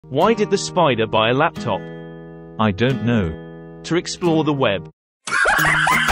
Why did the spider buy a laptop? I don't know. To explore the web.